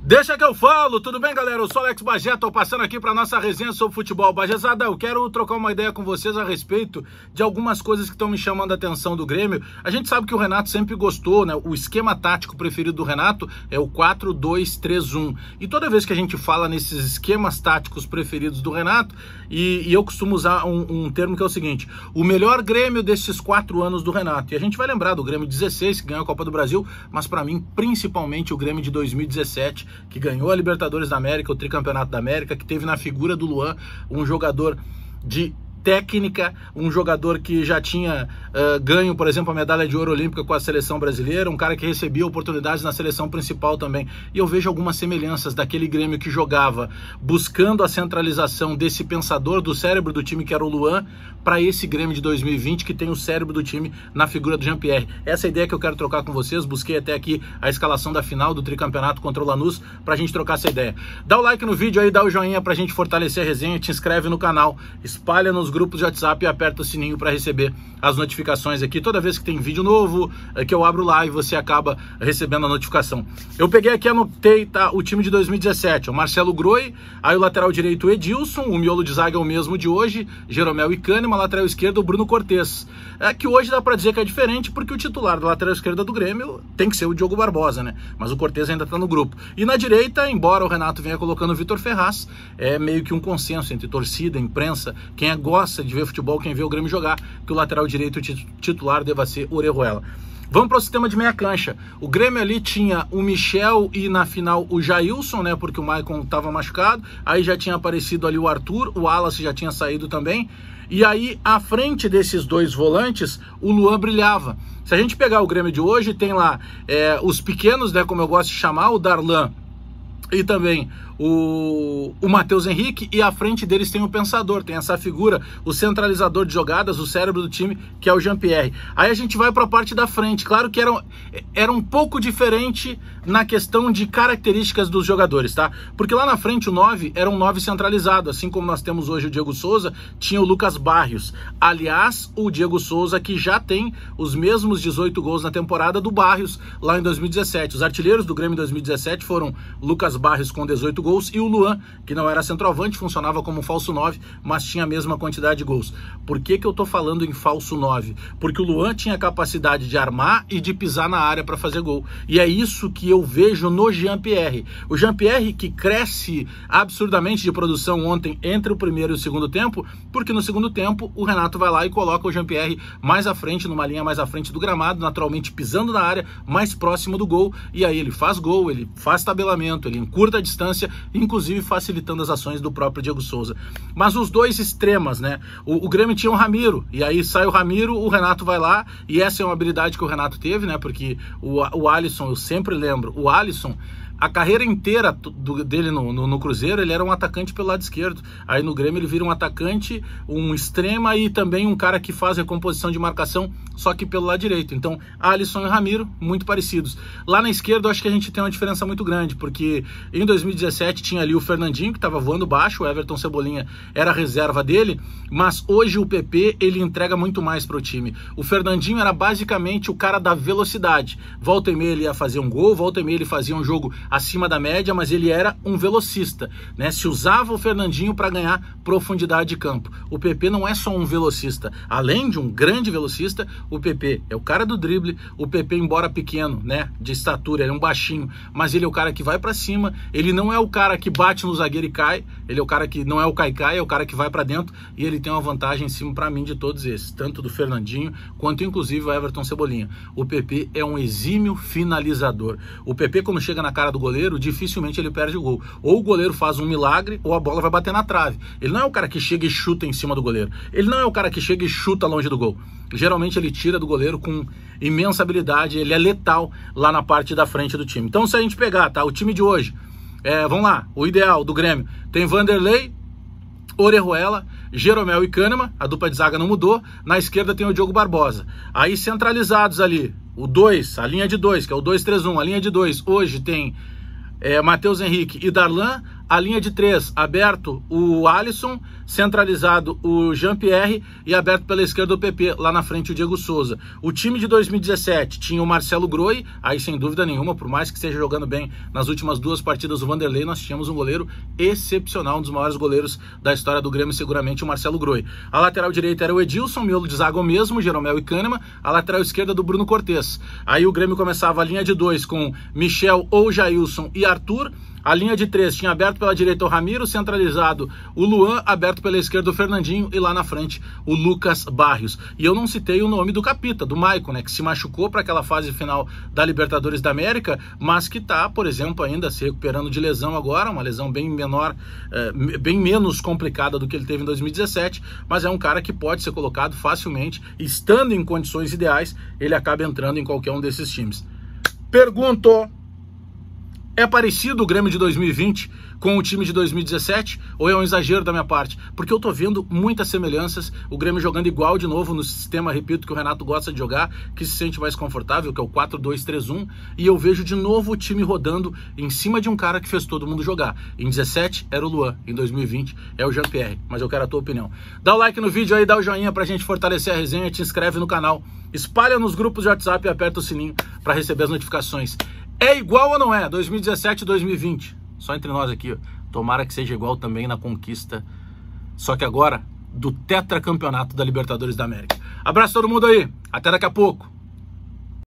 Deixa que eu falo, tudo bem, galera? Eu sou Alex Bagé, tô passando aqui para nossa resenha sobre futebol. Bagezada, eu quero trocar uma ideia com vocês a respeito de algumas coisas que estão me chamando a atenção do Grêmio. A gente sabe que o Renato sempre gostou, né? O esquema tático preferido do Renato é o 4-2-3-1. E toda vez que a gente fala nesses esquemas táticos preferidos do Renato, e eu costumo usar um termo que é o seguinte: o melhor Grêmio desses 4 anos do Renato. E a gente vai lembrar do Grêmio 16, que ganhou a Copa do Brasil, mas para mim, principalmente o Grêmio de 2017, que ganhou a Libertadores da América, o Tricampeonato da América, que teve na figura do Luan um jogador de técnica, um jogador que já tinha ganho, por exemplo, a medalha de ouro olímpica com a seleção brasileira, um cara que recebia oportunidades na seleção principal também. E eu vejo algumas semelhanças daquele Grêmio que jogava buscando a centralização desse pensador do cérebro do time que era o Luan, para esse Grêmio de 2020 que tem o cérebro do time na figura do Jean-Pierre. Essa é a ideia que eu quero trocar com vocês. Busquei até aqui a escalação da final do tricampeonato contra o Lanús pra gente trocar essa ideia. Dá o like no vídeo aí, dá o joinha pra gente fortalecer a resenha, te inscreve no canal, espalha nos grupos de WhatsApp e aperta o sininho para receber as notificações aqui. Toda vez que tem vídeo novo, que eu abro live, você acaba recebendo a notificação. Eu peguei aqui, anotei, tá, o time de 2017, o Marcelo Groi, aí o lateral direito o Edilson, o miolo de zaga é o mesmo de hoje, Jeromel e Kahneman, lateral esquerdo o Bruno Cortez. Que hoje dá para dizer que é diferente, porque o titular da lateral esquerda do Grêmio tem que ser o Diogo Barbosa, né? Mas o Cortez ainda tá no grupo. E na direita, embora o Renato venha colocando o Vitor Ferraz, é meio que um consenso entre torcida, imprensa, quem gosta de ver futebol, quem vê o Grêmio jogar, que o lateral direito titular deva ser Orejuela. Vamos para o sistema de meia cancha. O Grêmio ali tinha o Michel e na final o Jailson, né? Porque o Maicon estava machucado. Aí já tinha aparecido ali o Arthur, o Wallace já tinha saído também. E aí, à frente desses dois volantes, o Luan brilhava. Se a gente pegar o Grêmio de hoje, tem lá os pequenos, né? Como eu gosto de chamar, o Darlan e também o Matheus Henrique, e à frente deles tem o pensador, tem essa figura, o centralizador de jogadas, o cérebro do time, que é o Jean-Pierre. Aí a gente vai para a parte da frente. Claro que era um pouco diferente na questão de características dos jogadores, tá? Porque lá na frente o 9 era um 9 centralizado, assim como nós temos hoje o Diego Souza, tinha o Lucas Barrios. Aliás, o Diego Souza que já tem os mesmos 18 gols na temporada do Barrios lá em 2017. Os artilheiros do Grêmio em 2017 foram Lucas Barrios com 18 gols e o Luan, que não era centroavante, funcionava como falso 9, mas tinha a mesma quantidade de gols. Por que eu tô falando em falso 9? Porque o Luan tinha a capacidade de armar e de pisar na área para fazer gol. E é isso que eu vejo no Jean-Pierre. O Jean-Pierre que cresce absurdamente de produção ontem entre o primeiro e o segundo tempo, porque no segundo tempo o Renato vai lá e coloca o Jean-Pierre mais à frente, numa linha mais à frente do gramado, naturalmente pisando na área, mais próximo do gol, e aí ele faz gol, ele faz tabelamento, ele encurta a distância, inclusive facilitando as ações do próprio Diego Souza. Mas os dois extremas, né? O Grêmio tinha o Ramiro, e aí sai o Ramiro, o Renato vai lá, e essa é uma habilidade que o Renato teve, né? Porque o Alisson, eu sempre lembro, o Alisson, a carreira inteira dele no Cruzeiro, ele era um atacante pelo lado esquerdo. Aí no Grêmio ele vira um atacante, um extrema e também um cara que faz recomposição de marcação, só que pelo lado direito. Então, Alisson e Ramiro, muito parecidos. Lá na esquerda, eu acho que a gente tem uma diferença muito grande, porque em 2017 tinha ali o Fernandinho, que estava voando baixo, o Everton Cebolinha era a reserva dele, mas hoje o PP, ele entrega muito mais para o time. O Fernandinho era basicamente o cara da velocidade. Volta e meia ele ia fazer um gol, volta e meia ele fazia um jogo acima da média, mas ele era um velocista, né? Se usava o Fernandinho para ganhar profundidade de campo. O PP não é só um velocista, além de um grande velocista, o PP é o cara do drible. O PP, embora pequeno, né, de estatura, ele é um baixinho, mas ele é o cara que vai para cima. Ele não é o cara que bate no zagueiro e cai, ele é o cara que não é o cai-cai, é o cara que vai para dentro, e ele tem uma vantagem em cima para mim de todos esses, tanto do Fernandinho quanto inclusive o Everton Cebolinha. O PP é um exímio finalizador. O PP, quando chega na cara do goleiro, dificilmente ele perde o gol. Ou o goleiro faz um milagre, ou a bola vai bater na trave. Ele não é o cara que chega e chuta em cima do goleiro. Ele não é o cara que chega e chuta longe do gol. Geralmente ele tira do goleiro com imensa habilidade, ele é letal lá na parte da frente do time. Então, se a gente pegar, tá, o time de hoje, vamos lá, o ideal do Grêmio, tem Vanderlei, Orejuela, Jeromel e Kahneman, a dupla de zaga não mudou. Na esquerda tem o Diogo Barbosa. Aí centralizados ali, o 2, a linha de 2, que é o 2-3-1, a linha de 2, hoje tem Matheus Henrique e Darlan. a linha de 3, aberto o Alisson, centralizado o Jean-Pierre e aberto pela esquerda o PP, lá na frente o Diego Souza. O time de 2017 tinha o Marcelo Groi, aí sem dúvida nenhuma, por mais que esteja jogando bem nas últimas 2 partidas o Vanderlei, nós tínhamos um goleiro excepcional, um dos maiores goleiros da história do Grêmio, seguramente o Marcelo Groi. A lateral direita era o Edilson, miolo de zaga o mesmo, Jeromel e Kahneman, a lateral esquerda do Bruno Cortes. Aí o Grêmio começava a linha de 2 com Michel ou Jailson e Arthur. A linha de 3 tinha aberto pela direita o Ramiro, centralizado o Luan, aberto pela esquerda o Fernandinho e lá na frente o Lucas Barrios. E eu não citei o nome do capita, do Maicon, né, que se machucou para aquela fase final da Libertadores da América, mas que está, por exemplo, ainda se recuperando de lesão agora, uma lesão bem menor, bem menos complicada do que ele teve em 2017, mas é um cara que pode ser colocado facilmente, estando em condições ideais, ele acaba entrando em qualquer um desses times. Pergunto: é parecido o Grêmio de 2020 com o time de 2017 ou é um exagero da minha parte? Porque eu tô vendo muitas semelhanças, o Grêmio jogando igual de novo no sistema, repito, que o Renato gosta de jogar, que se sente mais confortável, que é o 4-2-3-1, e eu vejo de novo o time rodando em cima de um cara que fez todo mundo jogar. Em 17 era o Luan, em 2020 é o Jean-Pierre, mas eu quero a tua opinião. Dá o like no vídeo aí, dá o joinha pra gente fortalecer a resenha, te inscreve no canal, espalha nos grupos de WhatsApp e aperta o sininho pra receber as notificações. É igual ou não é? 2017 e 2020. Só entre nós aqui, ó. Tomara que seja igual também na conquista, só que agora do tetracampeonato da Libertadores da América. Abraço a todo mundo aí. Até daqui a pouco.